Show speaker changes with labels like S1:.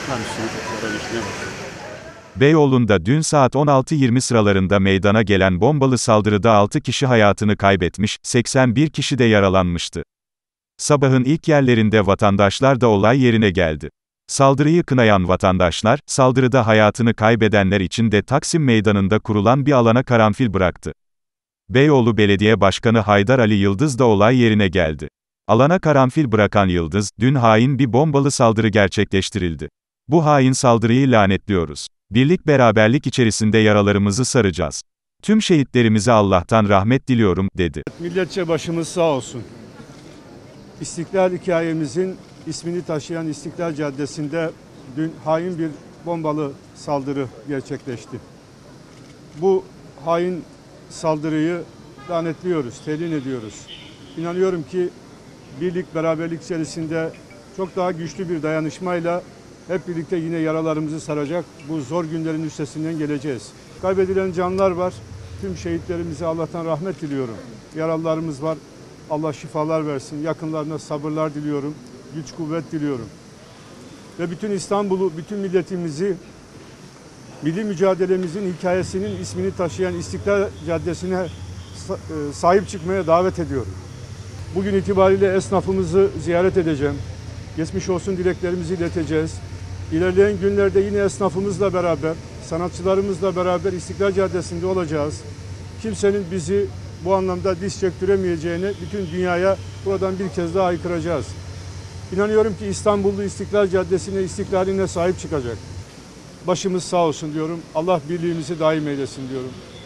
S1: Tanıştığınız haberleşmeye başladı.
S2: Beyoğlu'nda dün saat 16:20 sıralarında meydana gelen bombalı saldırıda 6 kişi hayatını kaybetmiş, 81 kişi de yaralanmıştı. Sabahın ilk yerlerinde vatandaşlar da olay yerine geldi. Saldırıyı kınayan vatandaşlar, saldırıda hayatını kaybedenler için de Taksim Meydanı'nda kurulan bir alana karanfil bıraktı. Beyoğlu Belediye Başkanı Haydar Ali Yıldız da olay yerine geldi. Alana karanfil bırakan Yıldız, dün hain bir bombalı saldırı gerçekleştirildi. Bu hain saldırıyı lanetliyoruz. Birlik beraberlik içerisinde yaralarımızı saracağız. Tüm şehitlerimize Allah'tan rahmet diliyorum, dedi.
S3: Milletçe başımız sağ olsun. İstiklal hikayemizin ismini taşıyan İstiklal Caddesi'nde dün hain bir bombalı saldırı gerçekleşti. Bu hain saldırıyı lanetliyoruz, telin ediyoruz. İnanıyorum ki birlik, beraberlik içerisinde çok daha güçlü bir dayanışmayla hep birlikte yine yaralarımızı saracak bu zor günlerin üstesinden geleceğiz. Kaybedilen canlar var. Tüm şehitlerimize Allah'tan rahmet diliyorum. Yaralılarımız var. Allah şifalar versin. Yakınlarına sabırlar diliyorum. Güç kuvvet diliyorum. Ve bütün İstanbul'u, bütün milletimizi milli mücadelemizin hikayesinin ismini taşıyan İstiklal Caddesi'ne sahip çıkmaya davet ediyorum. Bugün itibariyle esnafımızı ziyaret edeceğim. Geçmiş olsun dileklerimizi ileteceğiz. İlerleyen günlerde yine esnafımızla beraber, sanatçılarımızla beraber İstiklal Caddesi'nde olacağız. Kimsenin bizi bu anlamda diz çöktüremeyeceğini bütün dünyaya buradan bir kez daha haykıracağız. İnanıyorum ki İstanbullu İstiklal Caddesi'ne, istiklaline sahip çıkacak. Başımız sağ olsun diyorum. Allah birliğimizi daim eylesin diyorum.